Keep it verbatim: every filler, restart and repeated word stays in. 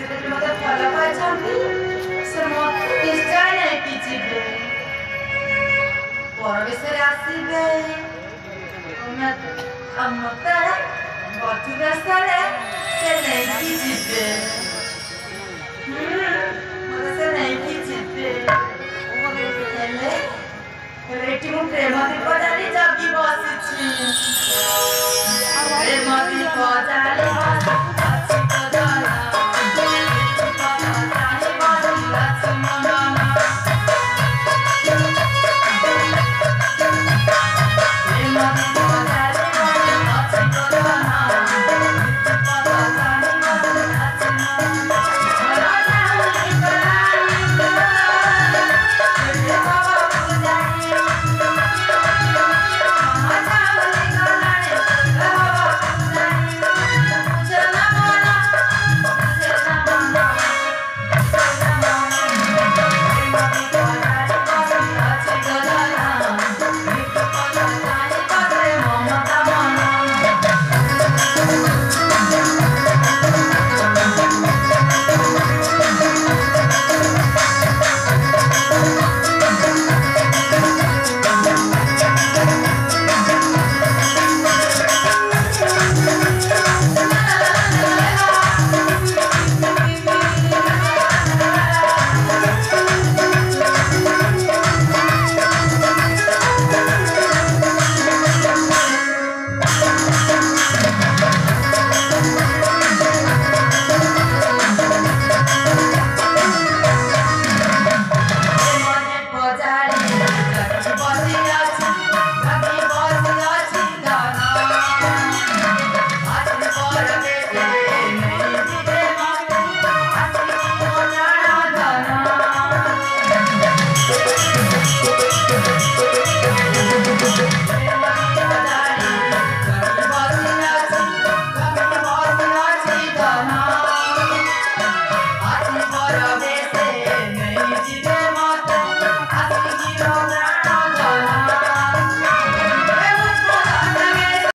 ଯଦି ମୋତେ ଭଲ ପାଇଛନ୍ତି ସେ ମୋତେ ନିଶ୍ଚୟ ନେଇକି ଯିବେ ପର ବେଶରେ ଆସିବେ ମୋତେ ବଧୁ ବେଶରେ ସେ ନେଇକି ଯିବେ ମୋତେ ସେ ନେଇକି ଯିବେ ହେଲେ ହେଲେ ଏଠି ମୁଁ ପ୍ରେମ ଦୀପ ଜାଳି ଜଗି ବସିଛି ପ୍ରେମ ଦୀପ ଜାଳି